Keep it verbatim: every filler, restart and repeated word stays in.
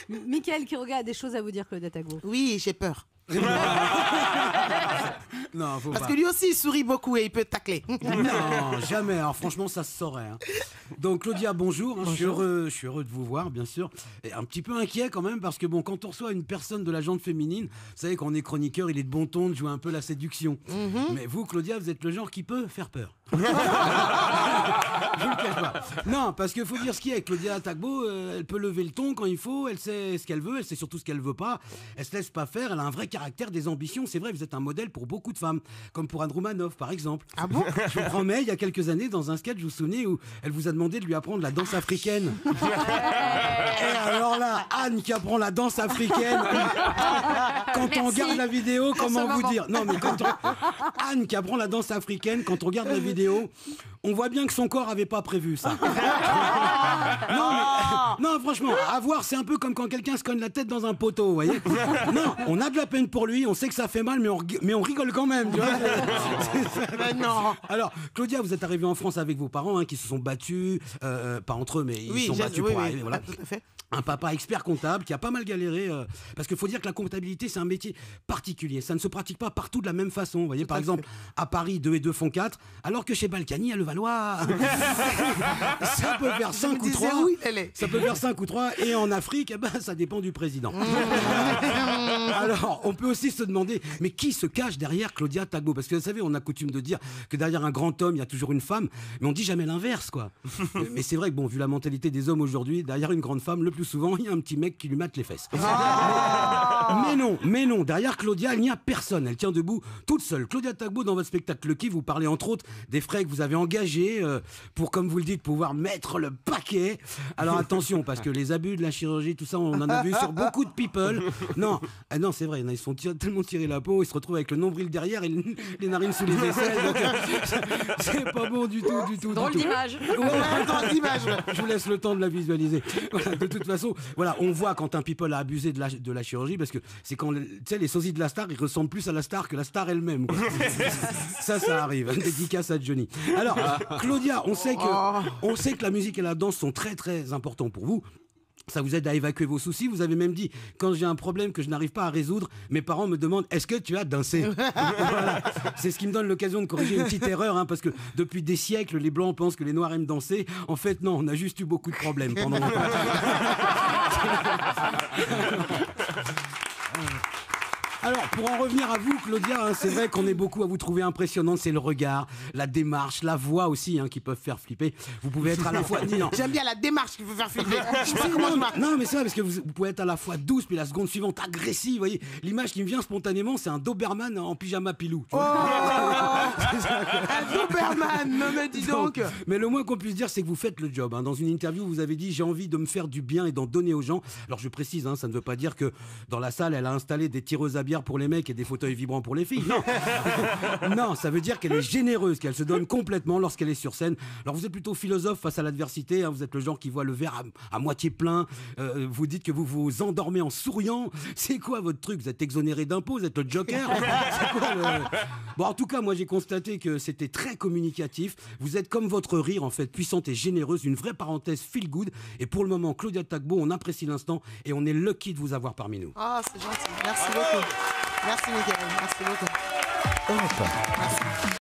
Mickaël Quiroga a des choses à vous dire, Claudia Tagbo. Oui, j'ai peur. Non, faut Parce pas. que lui aussi, il sourit beaucoup et il peut tacler. Non, jamais. Alors franchement, ça se saurait. Hein. Donc Claudia, bonjour. hein. Je suis heureux, je suis heureux de vous voir, bien sûr. Et un petit peu inquiet quand même parce que bon, quand on reçoit une personne de la gente féminine, vous savez qu'on est chroniqueur, il est de bon ton de jouer un peu la séduction. Mm-hmm. Mais vous, Claudia, vous êtes le genre qui peut faire peur. Je vous le cache pas. Non, parce qu'il faut dire ce qu'il y a. Claudia Tagbo, euh, elle peut lever le ton quand il faut. Elle sait ce qu'elle veut. Elle sait surtout ce qu'elle veut pas. Elle se laisse pas faire. Elle a un vrai caractère, des ambitions. C'est vrai, vous êtes un modèle pour beaucoup de femmes, comme pour Anne Roumanoff, par exemple. Ah bon? Je vous promets, il y a quelques années, dans un sketch, vous vous souvenez, où elle vous a demandé de lui apprendre la danse africaine. Et alors là, Anne qui apprend la danse africaine. Quand Merci. on regarde la vidéo, comment ce vous moment. dire? Non, mais quand on... Anne qui apprend la danse africaine, quand on regarde la vidéo, on voit bien que son corps avait pas prévu ça. Non, mais... non, franchement, à voir, c'est un peu comme quand quelqu'un se cogne la tête dans un poteau, vous voyez. Non, on a de la peine pour lui, on sait que ça fait mal, mais on, mais on rigole quand même, tu vois. Mais non. Alors, Claudia, vous êtes arrivée en France avec vos parents, hein, qui se sont battus, euh, pas entre eux, mais ils Oui, se sont j'ai- battus oui, pour oui, arriver, voilà. tout à fait. Un papa expert comptable qui a pas mal galéré, euh, parce qu'il faut dire que la comptabilité, c'est un métier particulier. Ça ne se pratique pas partout de la même façon. Vous voyez, par à exemple, à Paris, deux et deux font quatre, alors que chez Balkany, à Levallois, ça peut faire cinq ou disais trois. où il allait. Ça peut faire cinq ou trois. Et en Afrique, eh ben, ça dépend du président. Alors, on peut aussi se demander, mais qui se cache derrière Claudia Tagbo? Parce que vous savez, on a coutume de dire que derrière un grand homme, il y a toujours une femme, mais on dit jamais l'inverse, quoi. Mais c'est vrai que, bon, vu la mentalité des hommes aujourd'hui, derrière une grande femme, le plus souvent, il y a un petit mec qui lui mate les fesses. Mais, mais non, mais non, derrière Claudia, il n'y a personne. Elle tient debout toute seule. Claudia Tagbo, dans votre spectacle Le Qui, vous parlez entre autres des frais que vous avez engagés euh, pour, comme vous le dites, pouvoir mettre le paquet. Alors attention, parce que les abus de la chirurgie, tout ça, on en a vu sur beaucoup de people. Non, ah non, c'est vrai, ils se font tir- tellement tirer la peau, ils se retrouvent avec le nombril derrière et le- les narines sous les aisselles. Donc, euh, c'est pas bon du tout, du tout. Drôle du tout. d'image. Ouais, dans l'image. Je vous laisse le temps de la visualiser. Voilà, de toute façon, voilà, on voit quand un people a abusé de la, de la chirurgie, parce que c'est quand, tu sais, les sosies de la star, ils ressemblent plus à la star que la star elle-même. quoi. Ça, ça arrive. Dédicace à Johnny. Alors, Claudia, on sait que, on sait que la musique et la danse sont très très importants pour vous. Ça vous aide à évacuer vos soucis. Vous avez même dit, quand j'ai un problème que je n'arrive pas à résoudre, mes parents me demandent, est-ce que tu as dansé? Voilà. C'est ce qui me donne l'occasion de corriger une petite erreur, hein, parce que depuis des siècles, les Blancs pensent que les Noirs aiment danser. En fait, non, on a juste eu beaucoup de problèmes pendant longtemps. Alors, pour en revenir à vous, Claudia, hein, c'est vrai qu'on est beaucoup à vous trouver impressionnante. C'est le regard, la démarche, la voix aussi, hein, qui peuvent faire flipper. Vous pouvez être à la fois... Non, J'aime bien la démarche qu'il faut faire flipper. Je sais pas comment non, je marche. non, mais c'est vrai, parce que vous, vous pouvez être à la fois douce, puis la seconde suivante agressive. Vous voyez, l'image qui me vient spontanément, c'est un Doberman en pyjama pilou. tu vois. Un Doberman, non mais dis donc. Mais le moins qu'on puisse dire, c'est que vous faites le job. hein. Dans une interview, vous avez dit, j'ai envie de me faire du bien et d'en donner aux gens. Alors je précise, hein, ça ne veut pas dire que dans la salle, elle a installé des tireuses à bière pour les mecs et des fauteuils vibrants pour les filles. Non, non, ça veut dire qu'elle est généreuse, qu'elle se donne complètement lorsqu'elle est sur scène. Alors vous êtes plutôt philosophe face à l'adversité. hein. Vous êtes le genre qui voit le verre à, à moitié plein. Euh, vous dites que vous vous endormez en souriant. C'est quoi votre truc? Vous êtes exonéré d'impôts? Vous êtes le Joker? C'est quoi le... Bon, en tout cas, moi j'ai constaté que c'était très communicatif. Vous êtes comme votre rire, en fait, puissante et généreuse, une vraie parenthèse feel good. Et pour le moment, Claudia Tagbo, on apprécie l'instant et on est lucky de vous avoir parmi nous. Oh, c'est gentil. Merci beaucoup. Merci, Mickaël. Merci beaucoup. Merci.